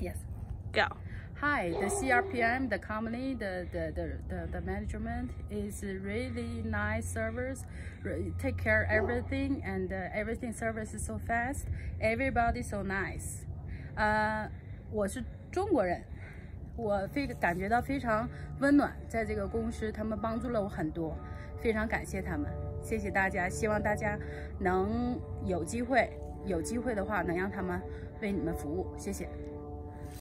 Yes. Go. Hi, the CRPM, the company, the management is really nice service, take care of everything, and everything service is so fast, everybody so nice. 我是中国人，我感觉到非常温暖，在这个公司他们帮助了我很多，非常感谢他们，谢谢大家，希望大家能有机会的话能让他们为你们服务，谢谢。